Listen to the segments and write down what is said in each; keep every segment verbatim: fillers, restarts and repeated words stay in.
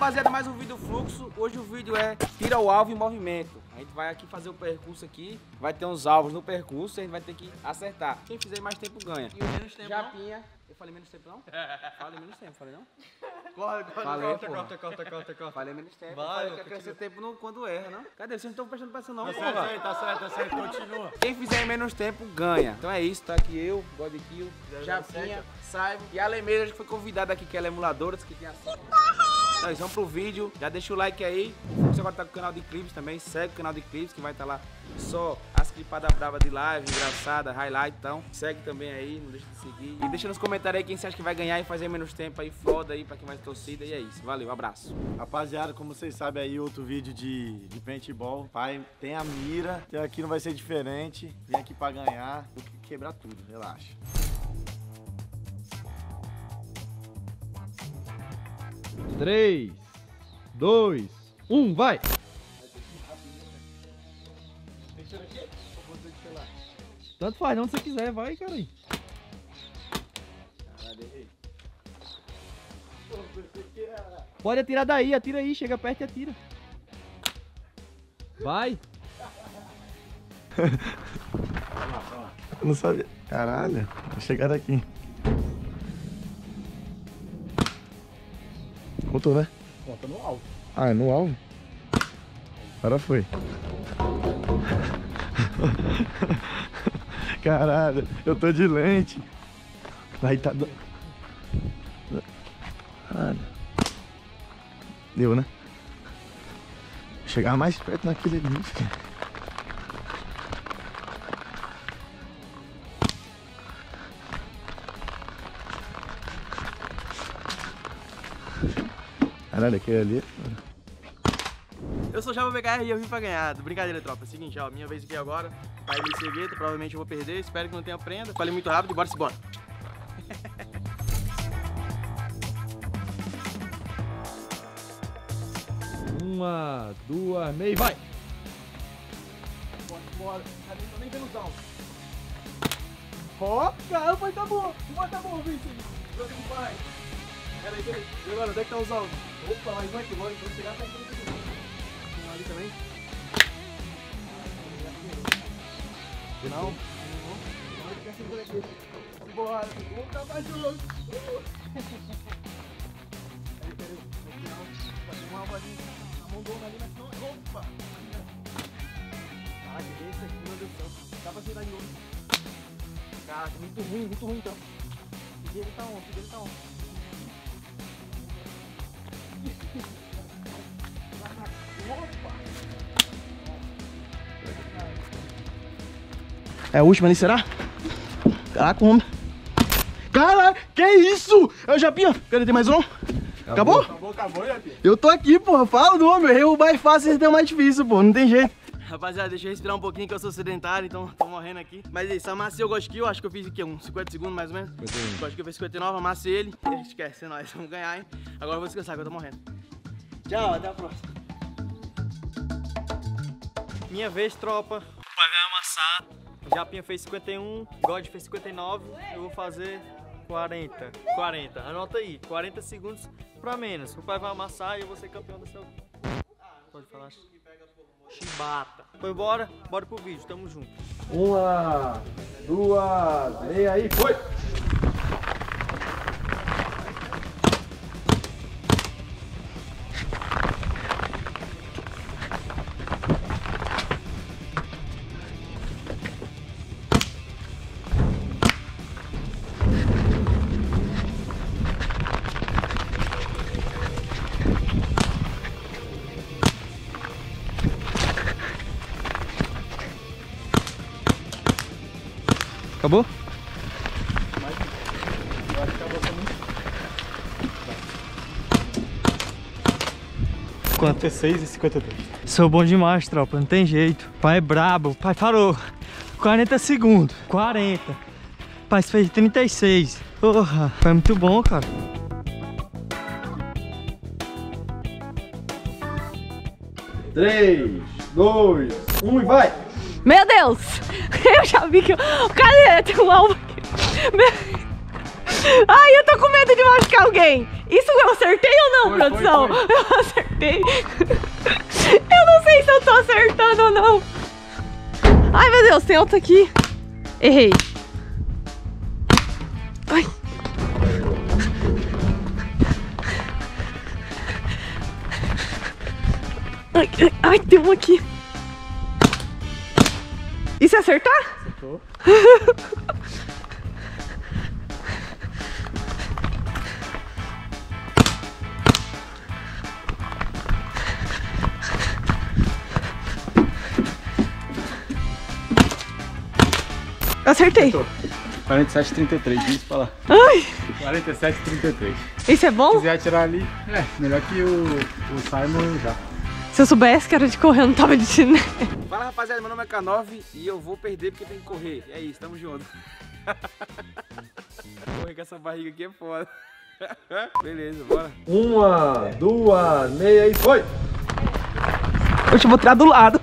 rapaziada, mais um vídeo fluxo. Hoje o vídeo é tira o alvo em movimento. A gente vai aqui fazer o percurso aqui. Vai ter uns alvos no percurso e a gente vai ter que acertar. Quem fizer mais tempo ganha. E o menos tempo Japinha. não? Eu falei menos tempo não? Falei menos tempo, falei não? Corre, corre, Falei, corta, porra. corta, corta, corta, corta. Falei menos tempo. Vai, Eu falei que continua. acrescenta tempo no, quando erra, não? Cadê? Vocês não estão prestando atenção não, Tá porra. certo, tá certo, tá certo, continua. Quem fizer em menos tempo ganha. Então é isso, tá aqui eu, Godkill, Japinha, Saibo e a Lemeira, que foi convidada aqui, que ela é emuladora, que tem assim. Então, eles vão pro vídeo, já deixa o like aí. Você agora tá com o canal de clipes também, segue o canal de clipes que vai estar tá lá só as clipadas bravas de live, engraçada, highlight, então segue também aí, não deixa de seguir. E deixa nos comentários aí quem você acha que vai ganhar e fazer menos tempo aí, foda aí pra quem vai ter torcida. E é isso, valeu, abraço. Rapaziada, como vocês sabem aí, outro vídeo de, de paintball. Pai, tem a mira, então aqui não vai ser diferente. Vim aqui pra ganhar, vou quebrar tudo, relaxa. três, dois, um, vai! Tanto faz, não, se você quiser, vai, cara aí. Pode atirar daí, atira aí, chega perto e atira. Vai! Eu não sabia. Caralho, vou chegar daqui. Voltou, né? Conta no alvo. Ah, é no alvo? Agora foi. Caralho, eu tô de lente. Aí tá... do- Caralho. Deu, né? Chegar mais perto naquele ali, filho. Caralho, aquele ali... Eu sou o Java B K R e eu vim pra ganhar. Brincadeira, tropa. É o seguinte, ó, minha vez aqui agora. Pai do Segueto, provavelmente eu vou perder. Espero que não tenha prenda. Falei muito rápido e bora se bora. Uma, duas, meio, vai! Bora, bora. Cadê? Tô nem vendo os alvos. Ó, cara, vai tá bom. Vai tá bom, Vincent. Joga de pai. Peraí, peraí. E agora, onde é que tá os alvos? Opa, mais um aqui. Vou vou chegar até aqui. Tem um ali também. Não. Não. Agora fica segura aqui. Bora. Vamos acabar junto. Uh. Peraí, peraí. No final, fazer um alvo ali. Na mão dona ali, mas não. Opa. Caraca, que esse aqui, meu Deus do céu. Dá pra tirar de novo. Caraca, muito ruim, muito ruim então. O dele tá on, o dele tá on. É a última ali, será? Caraca, homem. Caralho, que isso? É o Japinha. Cadê? Tem mais um? Acabou? Acabou, acabou, Japinha. Eu tô aqui, porra. Fala do homem. Eu errei o mais fácil e o mais difícil, pô. Não tem jeito. Rapaziada, deixa eu respirar um pouquinho que eu sou sedentário, então tô morrendo aqui. Mas é isso, amassei o Godkill, acho que eu fiz aqui uns cinquenta segundos mais ou menos. O Godkill fez cinquenta e nove, amassei ele. Esquece, é nóis, vamos ganhar, hein? Agora eu vou descansar que eu tô morrendo. Tchau, até a próxima. Minha vez, tropa. O pai vai amassar. Japinha fez cinquenta e um, God fez cinquenta e nove, eu vou fazer quarenta. quarenta, anota aí, quarenta segundos pra menos. O pai vai amassar e eu vou ser campeão do seu... Pode falar. Chibata. Foi embora, bora pro vídeo, tamo junto. Uma, duas, meia aí, foi! Acabou? cinquenta e seis e cinquenta e dois. Sou bom demais, tropa, não tem jeito. Pai é brabo, pai parou. quarenta segundos, quarenta. Pai fez trinta e seis. Porra, foi muito bom, cara. três, dois, um e vai! Meu Deus! Eu já vi que... Cadê? Tem um alvo aqui. Meu... Ai, eu tô com medo de machucar alguém. Isso eu acertei ou não, Foi, produção? foi, Eu acertei. Eu não sei se eu tô acertando ou não. Ai, meu Deus, tem outro aqui. Errei. Ai. Ai, ai, ai, tem um aqui. E se acertar? Acertou. Acertei. quarenta e sete, trinta e três, isso pra lá. Ai, quarenta e sete, trinta e três. isso é Se bom? quiser atirar ali, é, melhor que o, o Simon já. Se eu soubesse que era de correr, eu não tava de chinelo. Fala, rapaziada, meu nome é K nove e eu vou perder porque tem que correr. É isso, tamo junto. Correr com essa barriga aqui é foda. Beleza, bora. Uma, duas, meia e foi! Oxe, eu vou tirar do lado.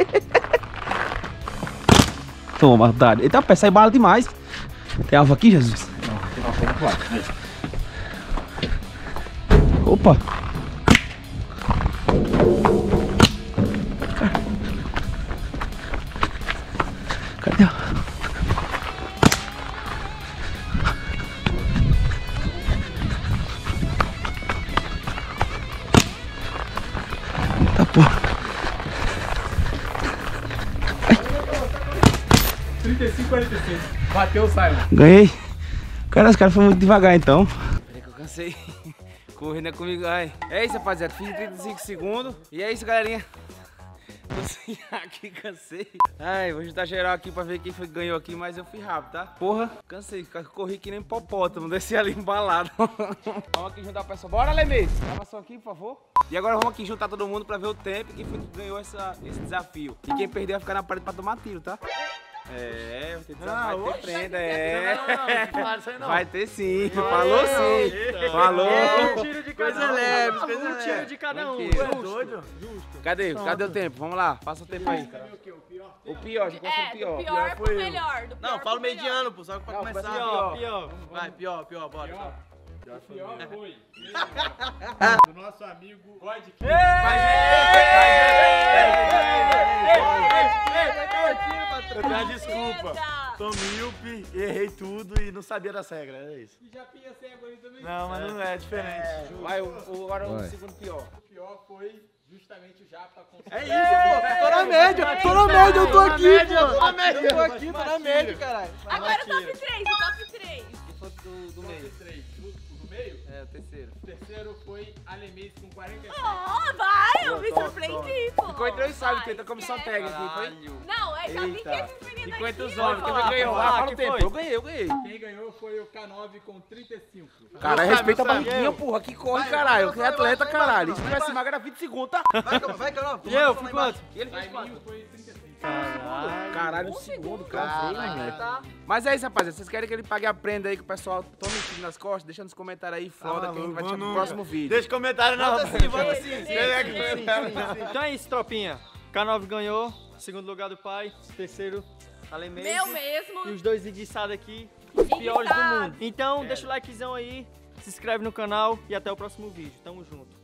Toma, otário. Eita, pé, sai bala demais. Tem alvo aqui, Jesus? Opa. Cadê? Tá, porra. trinta e cinco, quarenta e seis. Bateu o Simon. Ganhei. Cara, os caras foram muito devagar então. Peraí que eu cansei. Correndo é comigo, ai. É isso, rapaziada. Fiz em trinta e cinco segundos. E é isso, galerinha. Tô sem aqui, cansei. Ai, vou juntar geral aqui pra ver quem foi que ganhou aqui, mas eu fui rápido, tá? Porra, cansei. Corri que nem hipopótamo. Desci ali embalado. Vamos aqui juntar o pessoal. Bora, Lemês. Gravação aqui, por favor. E agora vamos aqui juntar todo mundo pra ver o tempo e quem foi que ganhou essa, esse desafio. E quem perder vai ficar na parede pra tomar tiro, tá? É, vai ter, desafio, vai ter prenda, é. Vai ter sim, falou sim. Falou. Tiro de Coisa cada um. leve, coisa Um tiro leve. de cada um. Tranquilo. É doido? Cadê? Cadê o tempo? Vamos lá, passa o tempo aí. O pior, já começou o É, do pior. pior pro melhor. Do Não, pior fala o pro melhor. mediano, pô, só pra Não, começar. começa Pior, pior. pior. Vai, pior, pior, bora. Do nosso amigo Eu peço desculpa. Eita. Tô míope, errei tudo e não sabia das regras, é isso. E já pinha cego ali também. Não, mas não é diferente. Vai, o, o, agora o segundo pior. O pior foi justamente o Japa com É isso, pô. Tô na média, tô na média, eu tô aqui, pô. Tô na média. Eu tô aqui, tô na média, caralho. Agora o top três, o top três. E foi do, do meio. do meio. É, o terceiro. O terceiro foi Alemês com quarenta e sete. Oh, vai, eu me surpreendi, pô. Ficou entre dois sábios, Vai, tenta a comissão esquece. técnica, foi? Não, é, já vi que Eita. esses meninos Enquanto aqui, os homens, quem ó. vai ganhar? falar, Ah, fala o que tempo. foi? Eu ganhei, eu ganhei. Quem ganhou foi o K nove com trinta e cinco. Cara, Não respeita a sabe, não sabe. barriguinha, Eu. porra. Que corre, Vai, caralho. vai, Que é vai, atleta, vai, caralho. vai, Se vai, tivesse vai. magro era vinte segundos, tá? Vai, vai, Carol. E eu, fui quanto? E ele fez quanto? foi trinta e seis. Caralho, um segundo, cara. Mas é isso, rapaziada. Vocês querem que ele pague a prenda aí que o pessoal tome tiro nas costas? Deixa nos comentários aí, foda, que a gente vai deixar pro próximo vídeo. Deixa comentário não. Bota assim, bota assim. Sim, Então é isso, tropinha. K nove ganhou, segundo lugar do pai, terceiro Alemês. Meu mesmo. E os dois enguiçados aqui, os piores do Enguiçado. mundo. Então deixa o likezão aí, se inscreve no canal e até o próximo vídeo. Tamo junto.